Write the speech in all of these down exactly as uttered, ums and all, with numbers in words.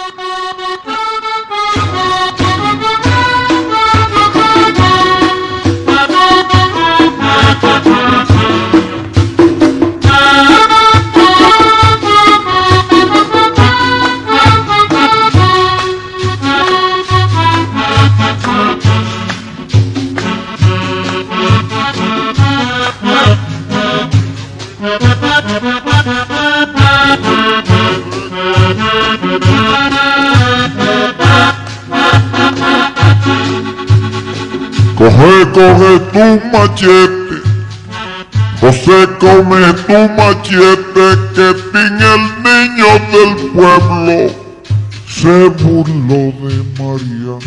Coge, coge tu machete, José, come tu machete, que Tin, el niño del pueblo, se burló de María.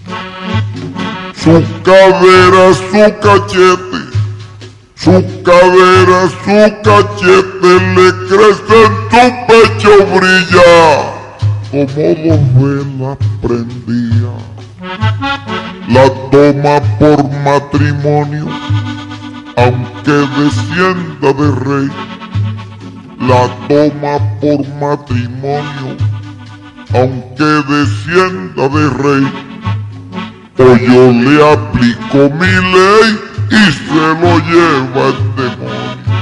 Su cadera, su cachete, su cadera, su cachete, le crece en tu pecho, brilla, como dos velas prendía. La toma por matrimonio, aunque descienda de rey. La toma por matrimonio, aunque descienda de rey. O yo le aplico mi ley y se lo lleva el demonio.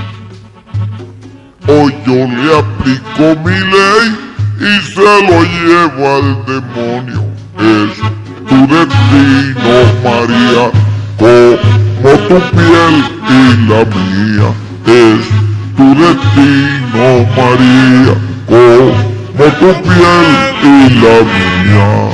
O yo le aplico mi ley y se lo lleva el demonio. Es tu destino, María, como tu piel y la mía. Es tu destino, María, como tu piel y la mía.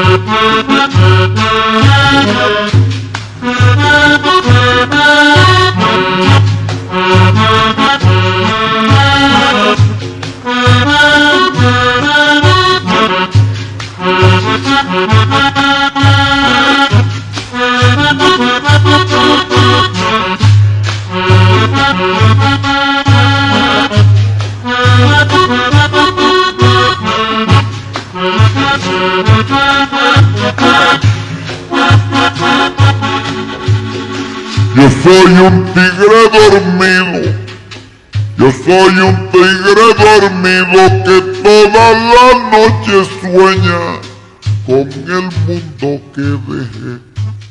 Yo soy un tigre dormido, yo soy un tigre dormido que toda la noche sueña con el mundo que dejé.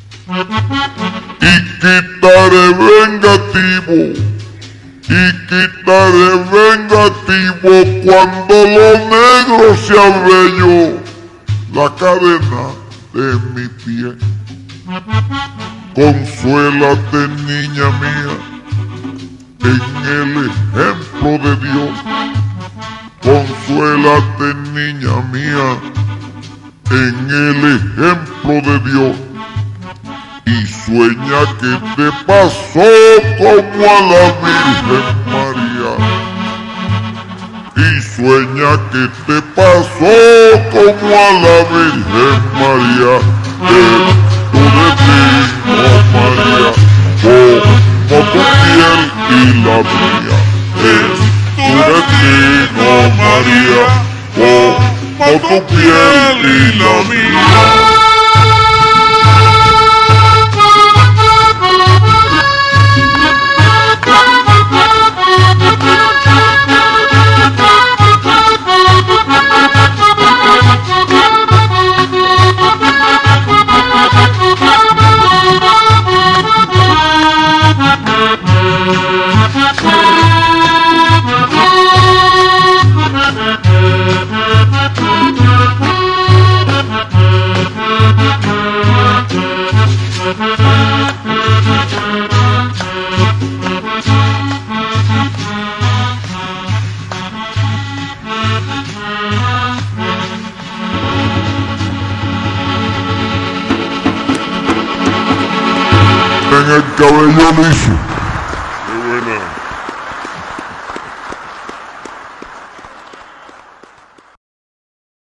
Y quitaré vengativo, y quitaré vengativo cuando lo negro sea bello, la cadena de mi pie. Consuélate, niña mía, en el ejemplo de Dios. Consuélate, niña mía, en el ejemplo de Dios. Y sueña que te pasó como a la Virgen María. Y sueña que te pasó como a la Virgen María. Es tu destino, María, como tu piel y la mía. Es tu destino, María, como tu piel y la mía. En el cabello liso. Qué buena.